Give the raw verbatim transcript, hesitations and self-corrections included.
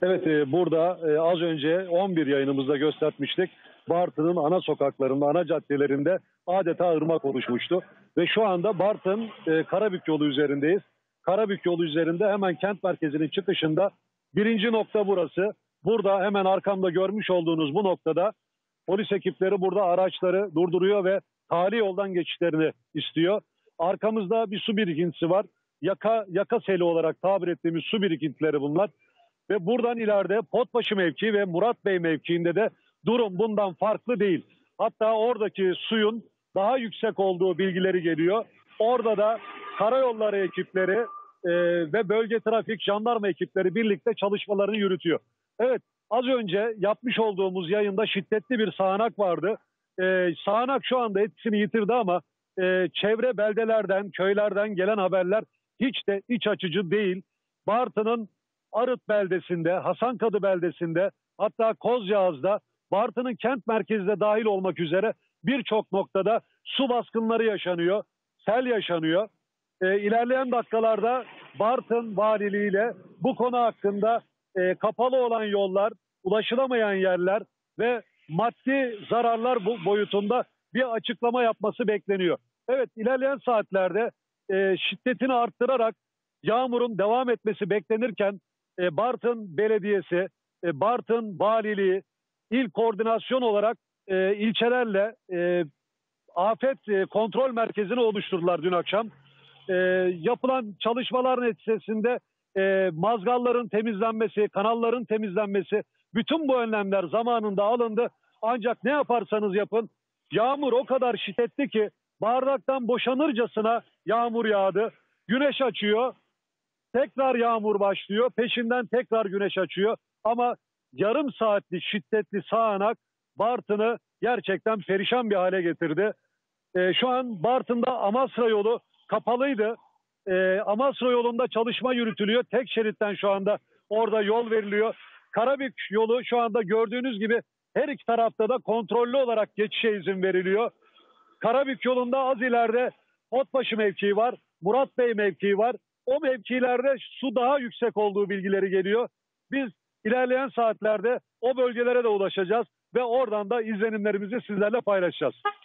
Evet, e, burada e, az önce on bir yayınımızda göstermiştik. Bartın'ın ana sokaklarında, ana caddelerinde adeta ırmak oluşmuştu. Ve şu anda Bartın e, Karabük yolu üzerindeyiz. Karabük yolu üzerinde hemen kent merkezinin çıkışında birinci nokta burası. Burada hemen arkamda görmüş olduğunuz bu noktada polis ekipleri burada araçları durduruyor ve tali yoldan geçişlerini istiyor. Arkamızda bir su birikintisi var. Yaka, yaka seli olarak tabir ettiğimiz su birikintileri bunlar. Ve buradan ileride Potbaşı mevkii ve Murat Bey mevkiinde de durum bundan farklı değil. Hatta oradaki suyun daha yüksek olduğu bilgileri geliyor. Orada da karayolları ekipleri e, ve bölge trafik jandarma ekipleri birlikte çalışmalarını yürütüyor. Evet, az önce yapmış olduğumuz yayında şiddetli bir sağanak vardı. E, sağanak şu anda etkisini yitirdi ama e, çevre beldelerden, köylerden gelen haberler hiç de iç açıcı değil. Bartın'ın Arıt beldesinde, Hasankadı beldesinde, hatta Kozyağız'da, Bartın'ın kent merkezinde dahil olmak üzere birçok noktada su baskınları yaşanıyor, sel yaşanıyor. E, ilerleyen dakikalarda Bartın Valiliği ile bu konu hakkında e, kapalı olan yollar, ulaşılamayan yerler ve maddi zararlar bu boyutunda bir açıklama yapması bekleniyor. Evet, ilerleyen saatlerde e, şiddetini arttırarak yağmurun devam etmesi beklenirken e, Bartın Belediyesi, e, Bartın Valiliği, il koordinasyon olarak e, ilçelerle e, afet e, kontrol merkezini oluşturdular dün akşam. E, yapılan çalışmalar neticesinde e, mazgalların temizlenmesi, kanalların temizlenmesi, bütün bu önlemler zamanında alındı. Ancak ne yaparsanız yapın, yağmur o kadar şiddetli ki bardaktan boşanırcasına yağmur yağdı. Güneş açıyor, tekrar yağmur başlıyor, peşinden tekrar güneş açıyor. Ama yarım saatlik şiddetli sağanak Bartın'ı gerçekten perişan bir hale getirdi. E, şu an Bartın'da Amasra yolu kapalıydı. E, Amasra yolunda çalışma yürütülüyor. Tek şeritten şu anda orada yol veriliyor. Karabük yolu şu anda gördüğünüz gibi her iki tarafta da kontrollü olarak geçişe izin veriliyor. Karabük yolunda az ileride Potbaşı mevkii var, Murat Bey mevkii var. O mevkilerde su daha yüksek olduğu bilgileri geliyor. Biz ilerleyen saatlerde o bölgelere de ulaşacağız ve oradan da izlenimlerimizi sizlerle paylaşacağız.